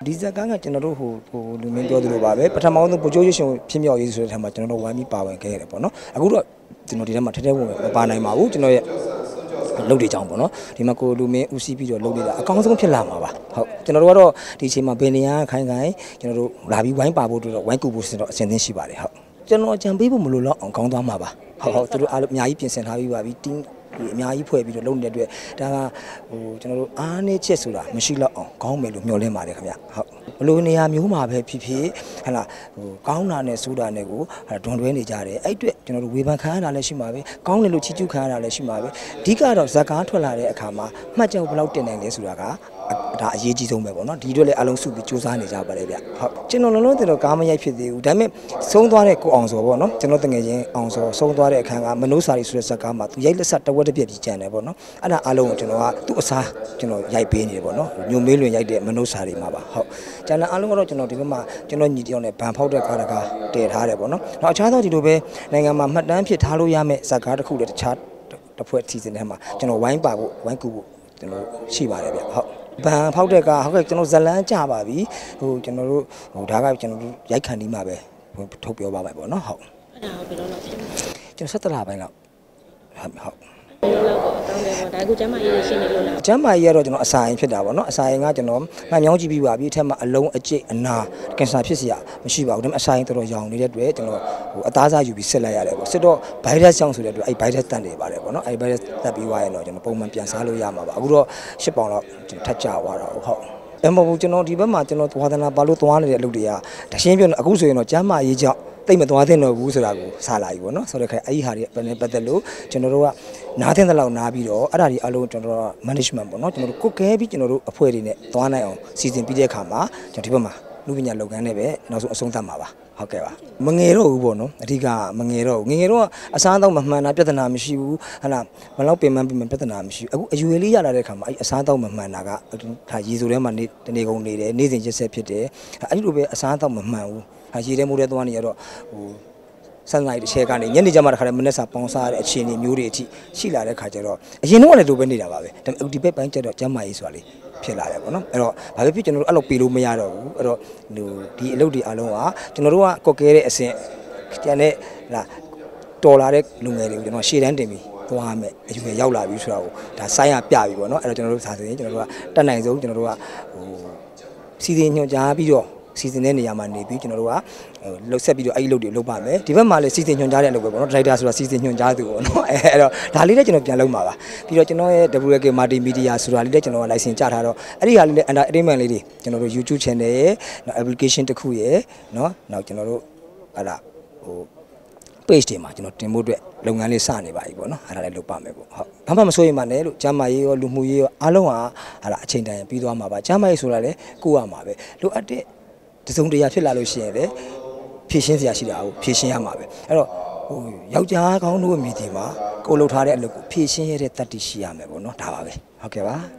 ဒီဇက်ကကျွန်တော်တို့ဟိုလူမင်းပြောသလိုပါပဲပထမဆုံးပူချိုးရွှေရှင်ဖြစ်မြောက်ရေးဆိုတဲ့ထက်မှာကျွန်တော်တို့ဝိုင်းပြီးပါဝင်ခဲ့ရတယ်ပေါ့နော်အခုတော့ကျွန်တော်ဒီထဲမှာထဲထဲဝင်မပါနိုင်ပါဘူးကျွန်တော်ရဲ့လုပ်တွေကြောင်းပေါ့နော်ဒီမှာကိုလူမင်းဦးစီးပြီးတော့လုပ်နေတာအကောင်းဆုံးဖြစ်လာမှာပါဟုတ်ကျွန်တော်တို့ကတော့ဒီအချိန်မှာဘယ်နေရာခိုင်ကျွန်တော်တို့လာပြီးဝိုင်းပါဖို့အတွက်ဝိုင်းကူဖို့ဆိုတော့အဆင်သင့်ရှိပါတယ်ဟုတ်ကျွန်တော်ကြံပေးဖို့မလိုတော့အောင်ကောင်းသွားမှာပါဟုတ်သူတို့အားလုံးအများကြီးပြင်ဆင်ထားပြီးပါပြီတင်းအများကြီးဖွဲ့ပြီးတော့လုပ်နေတဲ့အတွက်ဒါကဟိုကျွန်တော်တို့အားနည်းချက်ဆိုတာမရှိတော့အောင်ကောင်းမယ်လို့မျှော်လင့်ပါတယ်ခင်ဗျဟုတ်ဘလို့နေရာမျိုးမှာပဲဖြစ်ဖြစ်ဟလာဟိုကောင်းတာနဲ့စိုးတာနဲ့ကိုဒွန်တွဲနေကြတယ်အဲ့အတွက်ကျွန်တော်တို့ဝေဖန်ခံရတာလည်းရှိမှာပဲကောင်းတယ်လို့ချီးကျူးခံရတာလည်းရှိမှာပဲအဓိကတော့ဇာတ်ကားထွက်လာတဲ့အခါမှာမှတ်ချက်ဘယ်လောက်တင်နိုင်လဲဆိုတာကဒါအရေးကြီးဆုံးပဲပေါ့နော်ဒီအတွက်လည်းအလုံးစုပြီးစူးစမ်းနေကြပါတယ်ဗျဟုတ်ကျွန်တော်လုံးတော့ကားမရိုက်ဖြစ်သေးဘူးဒါပေမဲ့ဆုံးသွားတဲ့ကိုအောင်စောပေါ့နော်ကျွန်တော်တငယ်ချင်းအောင်စောဆုံးသွားတဲ့အခန်းကမနိုးစာရီဆိုတဲ့ဇာတ်ကားမှာသူရိုက်လက်ဆက်တဝက်တစ်ပြက်ပြီးကြံတယ်ပေါ့နော်အဲ့ဒါအားလုံးကိုကျွန်တော်ကသူ့အစားကျွန်တော်ရိုက်ပေးနေတယ်ပေါ့နော်ညိုမေးလွင်ရိုက်တဲ့မနိုးစာရီမှာပါဟုတ်ကျန်တဲ့အားလုံးကတော့ကျွန်တော်ဒီဘက်မှာကျွန်တော်ညီတယောက်နဲ့ဗန်ဖောက်တဲ့ကားတကားတည်ထားတယ်ပေါ့နော်နောက်အခြားသောဒီလိုပဲနိုင်ငံမှာမှတ်တမ်းဖြစ်ထားလို့ရမယ့်ဇာတ်ကားတစ်ခုလည်းတခြားတစ်ဖွဲ့စီစဉ်ထဲမှာကျွန်တော်ဝိုင်းပါဖို့ဝိုင်းကူဖို့ကျွန်တော်ရှိပါတယ်ဗျဟုတ်ဗန်ဖောက်တဲ့ကဟုတ်ကဲ့ကျွန်တော်ဇလန်းကြပါပြီဟိုကျွန်တော်တို့ဟိုဒါကကျွန်တော်တို့ရိုက်ခံပြီးမှပဲထုတ်ပြောပါမယ်ပေါ့နော်ဟုတ်အဲ့ဒါကိုဘယ်တော့လောက်ဖြစ်မှာကျွန်တော်17လပိုင်းလောက်ဟုတ်ဘယ်လောက်ကိုအတောင်းတယ်ပေါ့ဒါကကျမ်းမာရေးရှင်းနေလို့လားကျမ်းမာရေးကတော့ကျွန်တော်အစာရင်ဖြစ်တာပေါ့နော်အစာရင်ကကျွန်တော်မှန်မြောင်းကြည့်ပြီးပါပြီအထက်မှာအလုံးအကျိတ်အနာကင်ဆာဖြစ်เสียမရှိပါဘူးဒါပေမဲ့အစာရင်တော်တော်ရောင်နေတဲ့အတွက်ကျွန်တော်ဟိုအသားစားယူပြီးစစ်လိုက်ရတယ်ပေါ့စစ်တော့ဗိုင်းရပ်စ်ကြောင့်ဆိုတဲ့အတွက်အဲ့ဗိုင်းရပ်စ်တန်နေပါတယ်ပေါ့နော်အဲ့ဗိုင်းရပ်စ်တက်ပြီးသွားရင်တော့ကျွန်တော်ပုံမှန်ပြန်စားလို့ရမှာပါအခုတော့10ပေါင်လောက်ထပ်ကျသွားတာဟုတ်အဲ့မဟုတ်ကျွန်တော်ဒီဘက်မှာကျွန်တော်ဝါသနာပါလို့သွားနေတဲ့အလုပ်တွေကတရှင်းပြောအခုဆိုရင်တော့ကျမ်းမာရေးကြောင့်တိတ်မသွားသင့်တော့ဘူးဆိုတာကိုစားလာပြီပေါ့နော်ဆိုတော့ခါအဲ့ဒီဟာတွေပဲပတ်သက်လို့ကျွန်တော်တို့ကနားသင့်တဲ့လောက်နားပြီးတော့အဲ့ဒါဒီအလုံးကျွန်တော်တို့ management ပေါ့နော်ကျွန်တော်တို့ကုတ်ခဲပြီးကျွန်တော်တို့အဖွဲ့တွေနဲ့သွားနိုင်အောင်စီစဉ်ပြီးတဲ့အခါမှာကျွန်တော်ဒီဘက်မှာလူပညာလုပ်ငန်းနဲ့ပဲနောက်ဆုံးအဆုံးသတ်မှာပါဟုတ်ကဲ့ပါမငယ်တော့ဘူးပေါ့နော်အဓိကမငယ်တော့ဘူးငယ်တော့အစားအသောက်မမှန်တာပြဿနာမရှိဘူးဟလာဘလောက်ပင်ပန်းပြဿနာမရှိဘူးအခုအယူရလေးရလာတဲ့အခါမှာအဲ့အစားအသောက်မမှန်တာကဒါရေဆိုထဲမှာတနေကုန်နေတယ်နေ့စဉ်ရက်ဆက်ဖြစ်တယ်အဲ့ဒီလိုပဲအစားအသောက်မမှန်ဘူးရေထဲမိုးထဲသွားနေရတော့ဟိုဆက်နိုင်တဲ့ချဲကနေညနေကျမှတခါတည်းမနေ့စာပေါင်းစားရတဲ့အခြေအနေမျိုးတွေအထိရှိလာတဲ့ခါကျတော့အရင်တော့လည်းလိုပဲနေတာပါပဲဒါပေမဲ့ဒီဘက်ပိုင်းကျတော့ကျမ်းမာရေးဆိုတာလေးဖြစ်လာတယ်ပေါ့နော်အဲ့တော့ဘာဖြစ်ကျွန်တော်တို့အဲ့လိုပေးလို့မရတော့ဘူးအဲ့တော့ဟိုဒီအလုပ်တွေအလုံးကကျွန်တော်တို့ကကော့ကဲတဲ့အဆင့်ကျန်တဲ့လာတော်လာတဲ့လူငယ်တွေကိုကျွန်တော်ရှေ့တန်းတင်ပြီးသွားမယ်အယူရောက်လာပြီဆိုတာကိုဒါဆိုင်းရပြပြီပေါ့နော်အဲ့တော့ကျွန်တော်တို့စာစင်ကျွန်တော်တို့ကတက်နိုင်ဆုံးကျွန်တော်တို့ကဟိုစီစဉ်ညွှန်ကြားပြီးတော့စီစဉ်တဲ့နေရာမှာနေပြီးကျွန်တော်တို့ကလှုပ်ဆက်ပြီးတော့အဲ့ဒီလုပ်တွေလုပ်ပါမယ်ဒီဘက်မှာလည်းစီစဉ်ညွှန်ကြားတဲ့အလုပ်ပဲပေါ့နော်ဒါရိုက်တာဆိုတာစီစဉ်ညွှန်ကြားသူပေါ့နော်အဲ့တော့ဒါလေးလည်းကျွန်တော်ပြန်လုပ်မှာပါပြီးတော့ကျွန်တော်ရဲ့ WK Multimedia ဆိုတာလေးလည်းကျွန်တော်က license ချထားတော့အဲ့ဒီဟာလေးလည်း entertainment လေးတွေကျွန်တော်တို့ YouTube channel ရဲ့နောက် application တစ်ခုရဲ့နော်နောက်ကျွန်တော်တို့အဲ့ဒါဟို page တွေမှာကျွန်တော်တင်ဖို့အတွက်လုပ်ငန်းလေးစနေပါပြီပေါ့နော်အဲ့ဒါလည်းလုပ်ပါမယ်ပေါ့ဟုတ်ဘာမှမစိုးရိမ်ပါနဲ့လို့ကျမ်းမာရေးရောလူမှုရေးရောအားလုံးကအဲ့ဒါအချိန်တန်ပြီးသွားမှာပါကျမ်းမာရေးဆိုတာလည်းကိုရမှာပဲလိုအပ်တဲ့တစုံတရာဖြစ်လာလို့ရှိရင်လေဖြည့်ရှင်းစရာရှိတာကိုဖြည့်ရှင်းရမှာပဲအဲ့တော့ဟိုယောက်ျားကောင်းတို့အမိဒီမှာကိုလှုပ်ထားတဲ့အလုပ်ကိုဖြည့်ရှင်းရတဲ့တတ်သိရှိရမယ်ပေါ့နော်ဒါပါပဲဟုတ်ကဲ့ပါ